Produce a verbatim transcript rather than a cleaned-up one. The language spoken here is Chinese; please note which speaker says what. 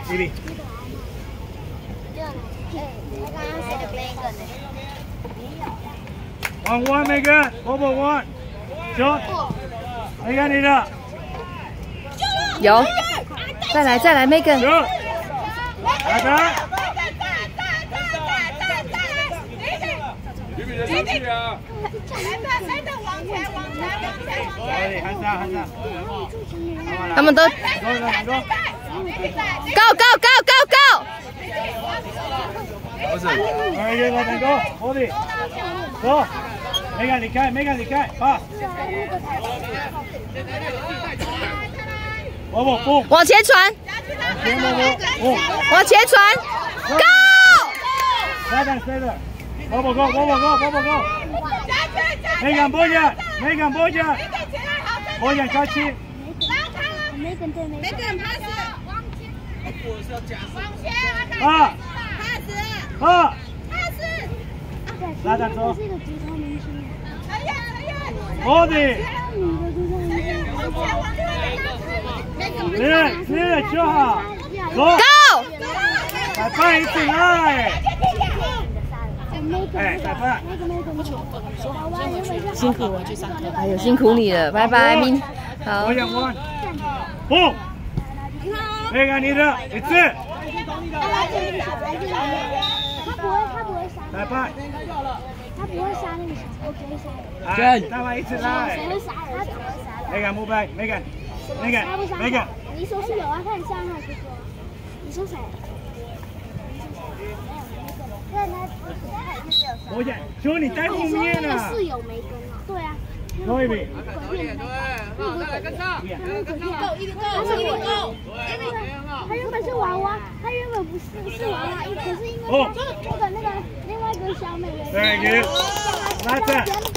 Speaker 1: ，B B。One one Megan, over one. Shot. Megan 你的。
Speaker 2: 有。再来再来 Megan。
Speaker 1: 有。来的。
Speaker 3: 别别别啊！
Speaker 4: 来的往前往前往前往前。
Speaker 1: 看上看上。
Speaker 2: 他们都。Go go go go go！
Speaker 3: 不是。
Speaker 1: 二月来go， hold it， 走。Megan 离开 ，Megan 离开，pass。我我不。
Speaker 2: 往前传。往前传 ，Go！
Speaker 1: Seven seven， 我我 go， 我我 go， 我我 go。Megan 波姐 ，Megan 波姐，波姐开启。
Speaker 4: Megan 对 Megan pass， 往前。往前。
Speaker 1: 啊。pass。啊。
Speaker 4: pass。
Speaker 1: 来的走。
Speaker 4: 是一个足球明星。陈烨，陈烨。
Speaker 1: hold it。
Speaker 4: 往前往前。
Speaker 1: 是是就好。走。
Speaker 2: Go！
Speaker 1: 裁判一起来。哎，裁判。
Speaker 2: 辛苦我去上课。哎呦，辛苦你了，拜拜，明好。
Speaker 1: 我想问。不。那个你的一次。
Speaker 4: 他不会，他不会杀。
Speaker 1: 裁判。
Speaker 4: 他不会杀那个小偷，只会杀。
Speaker 1: 哎，裁判一起来。
Speaker 4: 谁会杀人？他只会杀人。
Speaker 1: 那个目标，那个，那个，那个。
Speaker 4: 你说是有啊？看你上海就说。你说谁？对，他
Speaker 1: 我讲，说你在后面呢。
Speaker 4: 室友没跟啊？对啊。
Speaker 1: 多一点。
Speaker 3: 对，好，再来跟上。
Speaker 4: 一个够，一个够，一个够。他原本是娃娃，他原本不是是娃娃，可是因为那个那个另外一个小美人。
Speaker 1: 对，给。来这。